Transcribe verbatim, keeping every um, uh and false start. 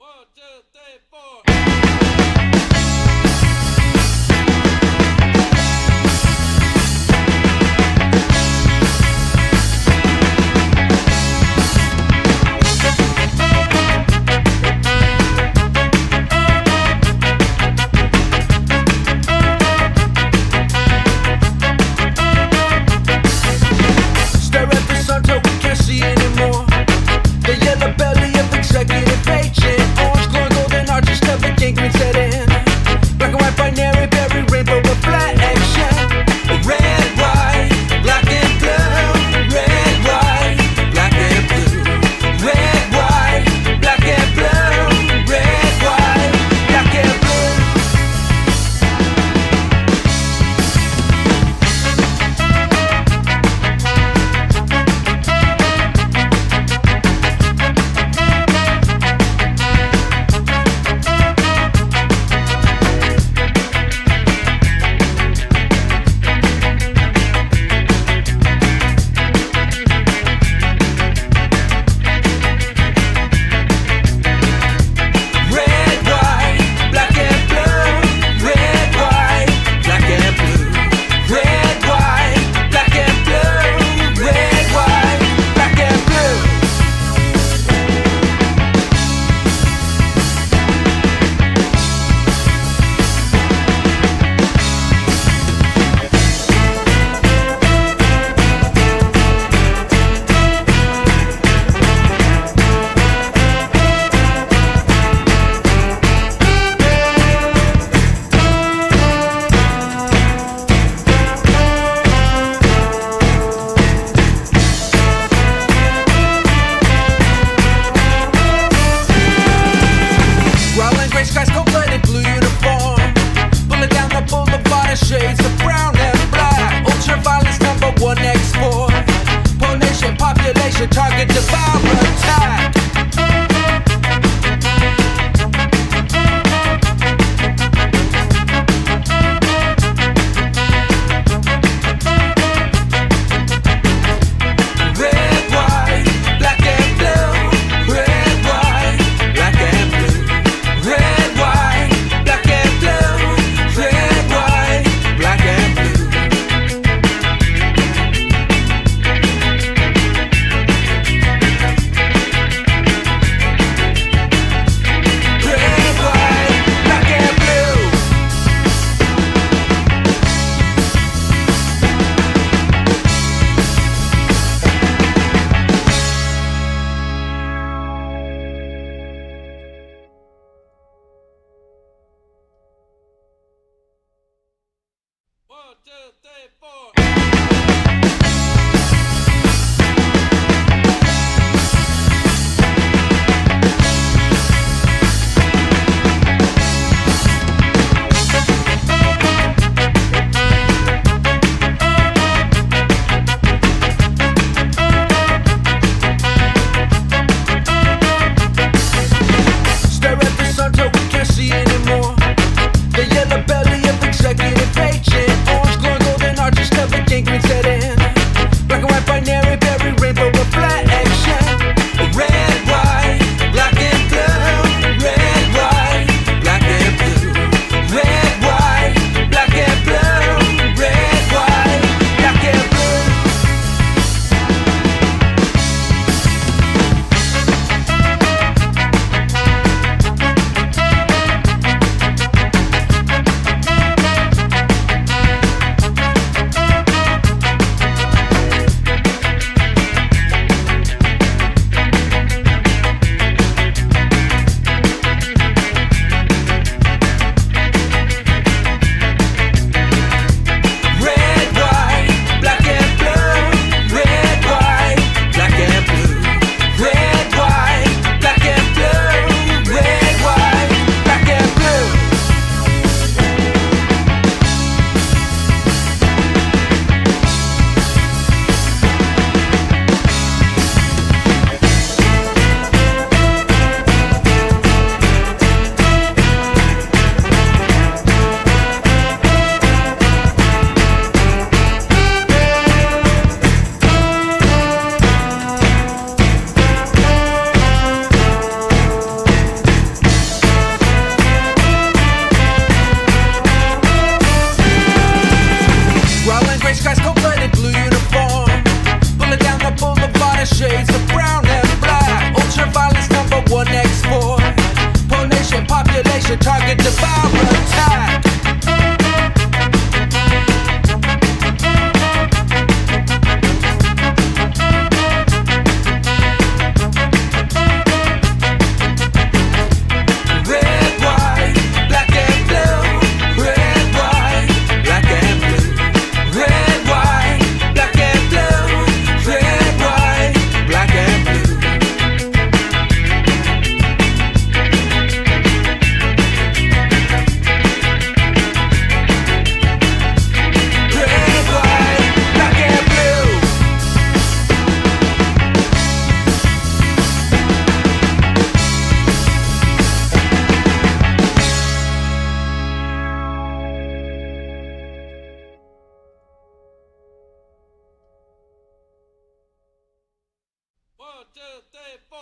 One, two, three, four. Stare at the sun till we can't see anymore. The yellow belly of executive agent, orange glowing golden arches, never gangrene set in. Black and white binary, berry rainbow reflection. Red, white, black and blue. Red, white, black and blue. Red, white, black and blue. Red, white, black and blue. Skies cold-blooded blue uniform, pulling down the boulevard in shades of brown and black. Ultraviolence number one export. Poor nation, population, target devour attack. Red, white, black and blue. Red, white, black and blue. Red, white, black and blue. Red, white, black and blue. Red, white, black and blue. One, two, three, four. Stare at the sun till we can't see anymore. The yellow belly of executive agent, orange glowing golden arches, never gangrene set in. Black and white binary, berry rainbow reflection. Red, white, black and blue. Red, white, black and blue. Red, white, black and blue. Red, white, black and blue. two, three, four.